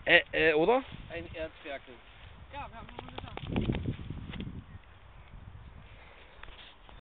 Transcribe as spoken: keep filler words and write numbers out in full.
Äh, äh, oder? Ein Erzferkel. Ja, wir haben schon mal gesagt.